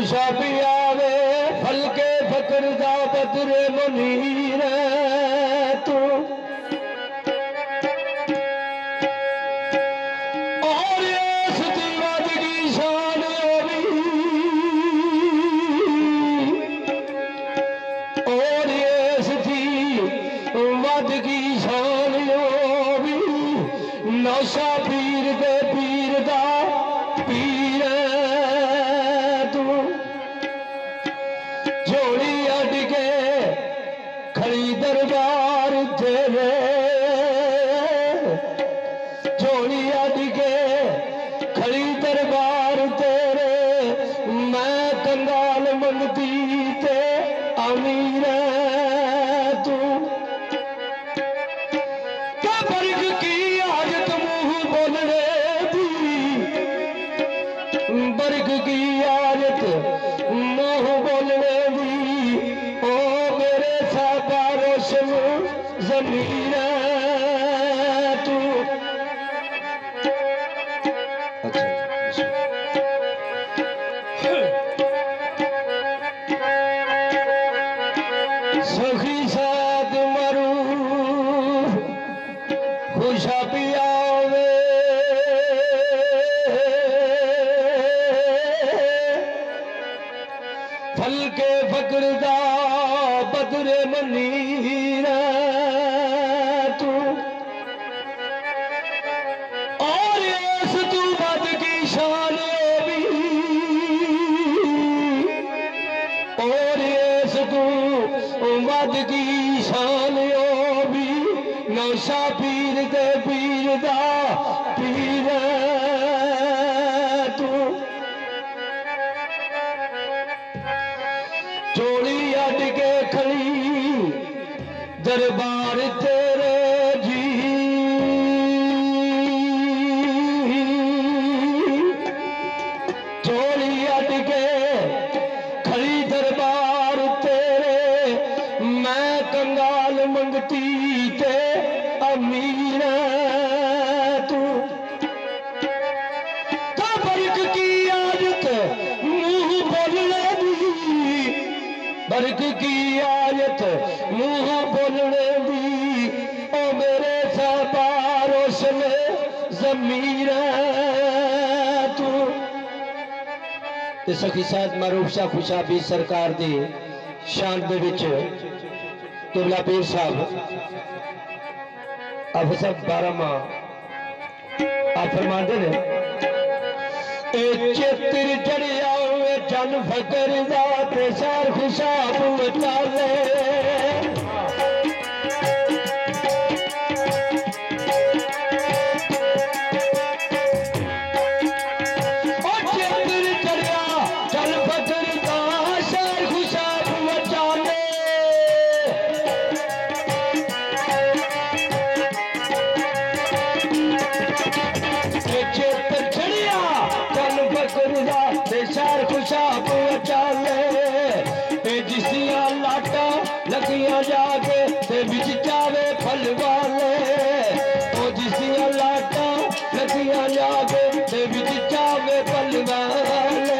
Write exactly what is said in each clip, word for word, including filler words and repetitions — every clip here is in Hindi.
खुशा भी आवे फल के फकर दा बदरे मुनीर तू और इस दीवार की शान होवी और इस दीवार की शान होवी नौशा पीर दे पीर दा पीर तू जोड़ी अड के खड़ी दरबार तेरे जोड़ी अड के खड़ी दरबार तेरे मैं कंगाल मंगती ते अमीर तू क्या बर्ग की आदत मुंह बोलने बर्ग की आदत मोह बोलने दी ओ मेरे साबा रोशन जमीन तू सखी साथ मरू खुशा पियावे फल के फकर दा बदरे मनीर तू और इस तू बद की शान भी और इस तू बद की शान भी नौशा पीर दे पीर दा पीर तू जोड़ी अड के खड़ी दरबार तेरे जी जोड़ी अड के खड़ी दरबार तेरे मैं कंगाल मंगती ते अमीर तू बर्ग की आदत मुंह बोलने दी बर्ग की आयत मुंह बोलने दी ओ मेरे साबा रोशन जमीर तू ते सखी साथ मारूफ शाह खुशा भी सरकार दी शान दे विच किबला पीर साहब आप सब बारह माह आप फरमाते ने ए चित्र जड़िया जन फकर जाते सार खुशाब चाले चित्र जड़िया जन फकर दा सार खुशाब चाले चित्र जड़िया जन फकर दा सार खुशाब चाले जिसिया लाटा लगिया जाके ते बिच जावे फल वाले ओ जिसिया लाटा लगिया जाके ते बिच जावे फल वाले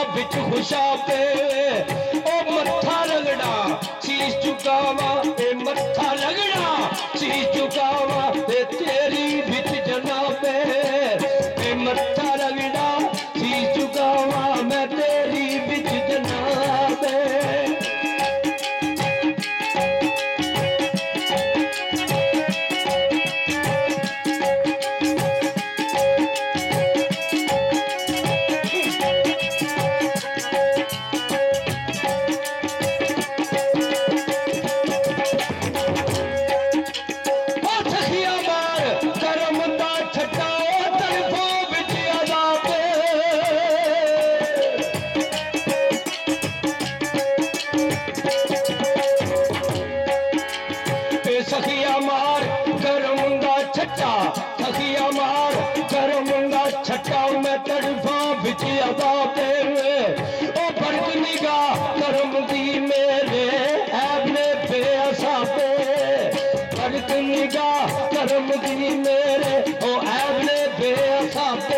बिच खुशा पे ओ मत्था रगड़ा शीश झुकावा ए मत्था रगड़ा शीश झुकावा ते तेरी बिच जनाबे ए मत्था रगड़ा शीश झुकावा मैं तेरी बिच जनाबे सखिया मार करमंगा छट्टा सखिया मार करमंगा छट्टा मैं तड़फा बिच अदा पे ओ फर्क निगाह करम दी मेरे ऐब ने बेअसा पे फर्क निगाह करम दी मेरे ओ ऐब ने बेअसा पे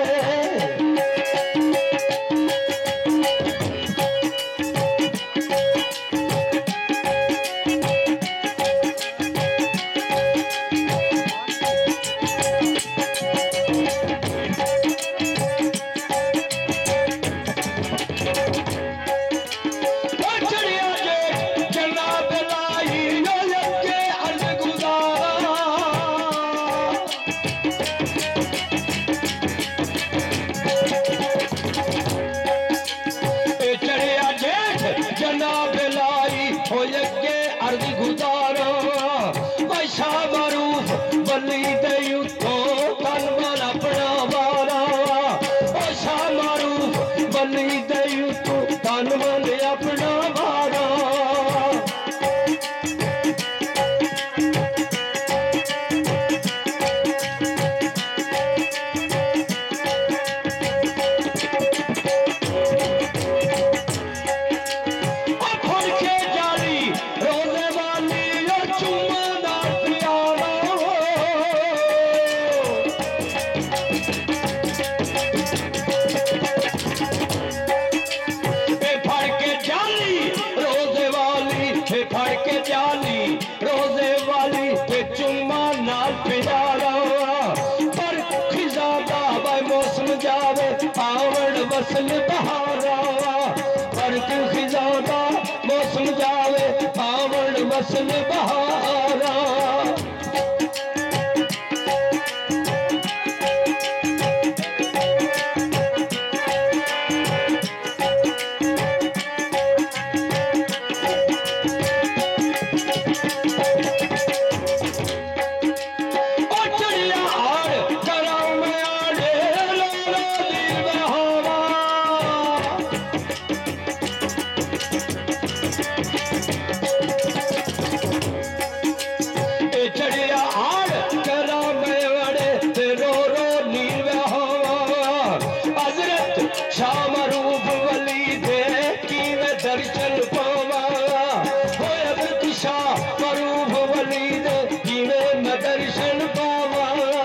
बली दई उतो तन मन अपना वारा ओ शामारूफ बली दई उतो तन मन अपना वारा रोजे वाली ते चुम्मा नाल पिजारा पर खिजादा भाई मौसम जावे आवड़ वसल बहारा पर खिजादा मौसम जावे आवड़ वसल बहारा शामरूफ वली दे की मैं दर्शन पावा हो अगर शामरूफ वली दे की मैं दर्शन पावा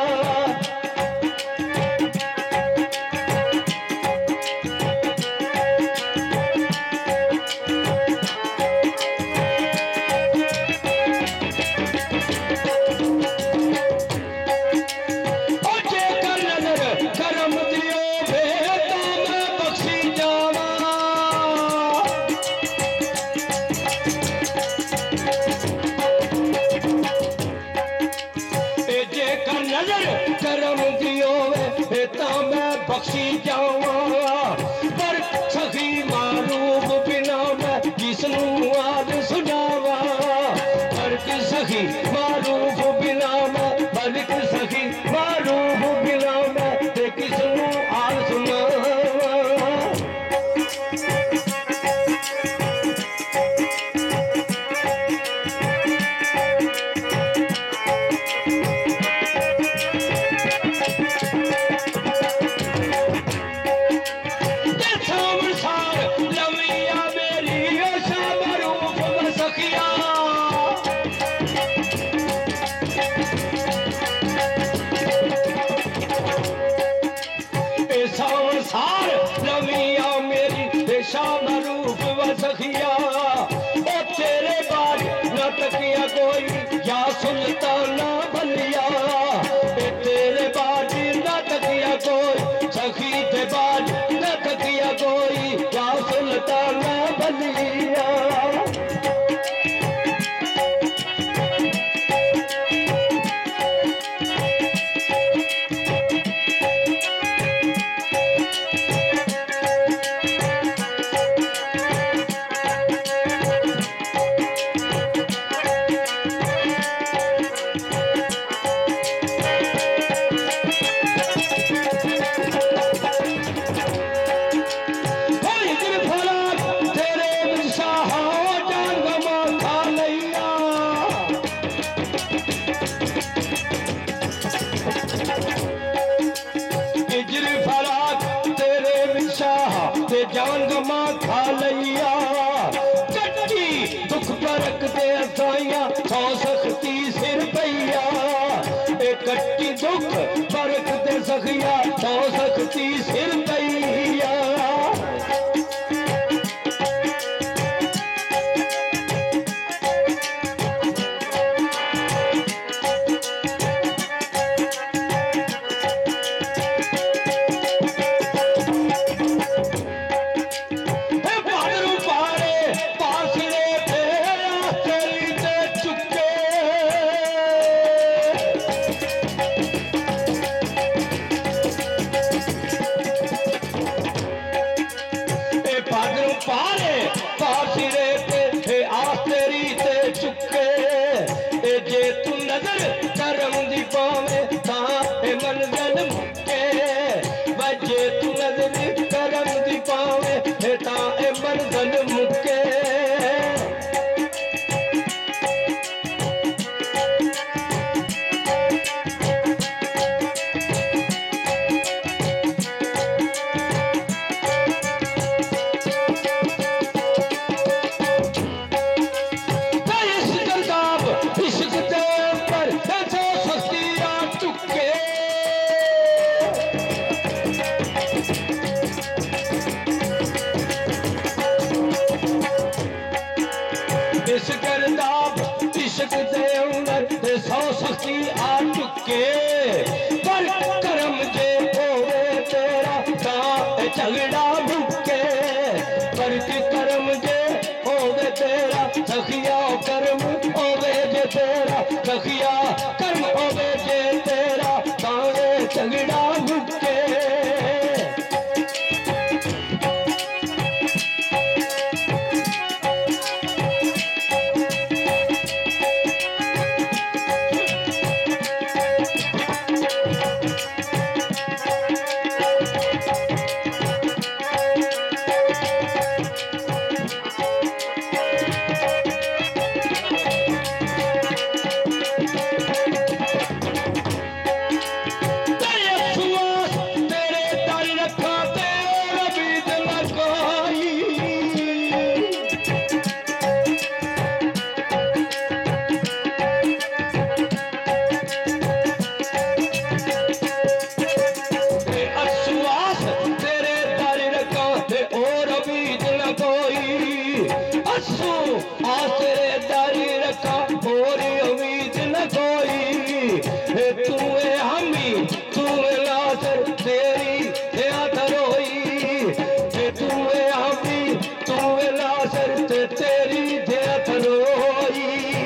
नजर करम दियो बेटा मैं बख्शी जावा पर सखी मारूफ बिना मैं किसनू आज सुनावा पर सखी मारूफ बिना मैं बल्कि सखी मारूफ बिना मैं किसनू आज सुनावा गमन गमा खा लिया कच्ची दुख परक दे साइया सौ सख्ती सिर पैया ए कच्ची दुख परक दे सखिया सौ सख्ती सिर पैया पारे पासिरे ते आस तेरी ते चुके ए जे तू नजर करम दी पावे तां ए मंजल मुके वजे तू नजर करम दी पावे तां ए मंजल मुके इस करदाब इश्क दे उमर ते सौ सख्ती आ चुके पर करम जे होवे तेरा तां झगड़ा मुके पर करम जे होवे तेरा सखिया करम होवे जे तेरा सखिया कर्म होवे जे तेरा तां झगड़ा मुके आसरे दारी रखा और उम्मीद न कोई तू हमी तू नासर तेरी रोई तू हमी तू नासर तेरी रोई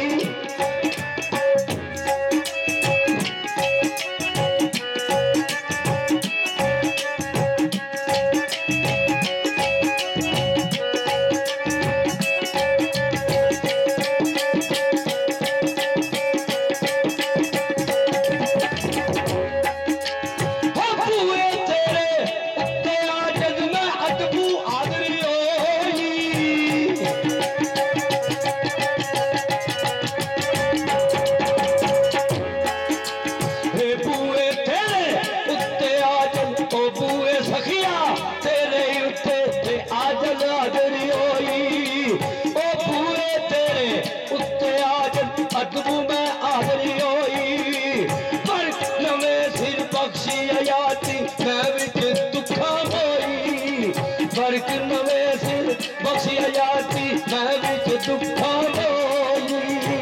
फर्क नवे सिर बख्शिया जाती मैं विच दुखा होई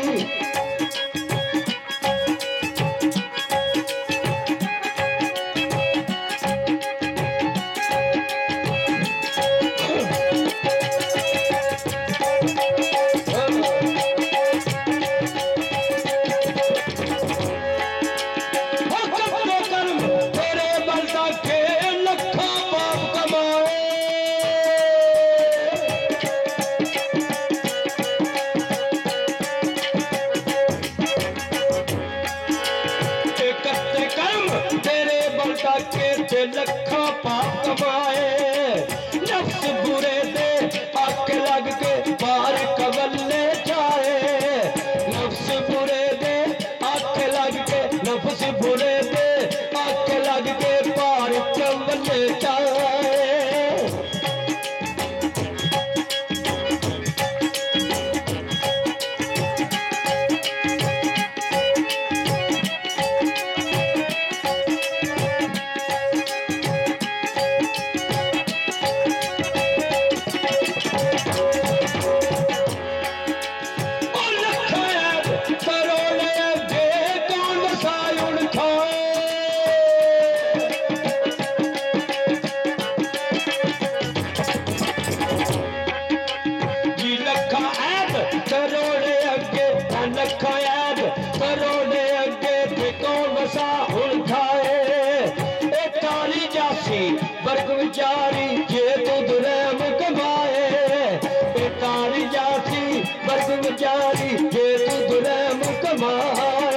के लखा पाप कमाए नफ्स बुरे दे आग लग के बाहर कवले जाए नफ्स बुरे दे आग लग के नफ्स बुरे दे आग लग के बाहर कवले जाए जारी जे तू दुलैम कमाए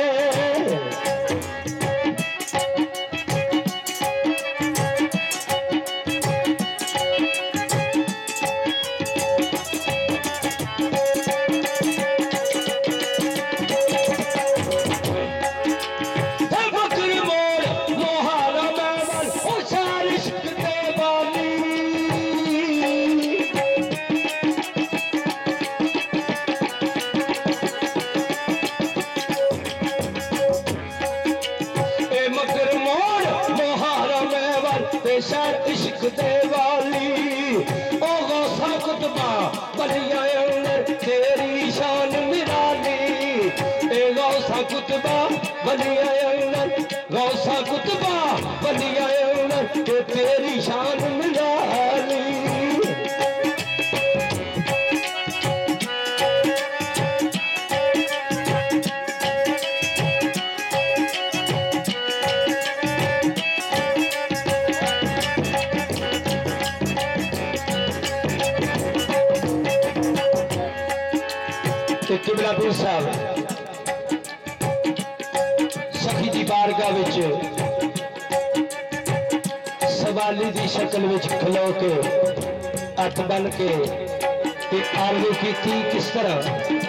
शहर इश्क दे वाली ओ गौसा कुतबा बलिया अंदर तेरी शान निराली ए गौसा कुतबा बलिया अंदर गौसा कुतबा बलिया अंदर ते तेरी शान निराली किबला पीर साहब सखी दी बारगाह विच सवाली दी शक्ल विच खलो के हथ बन के आरज़ू की किस तरह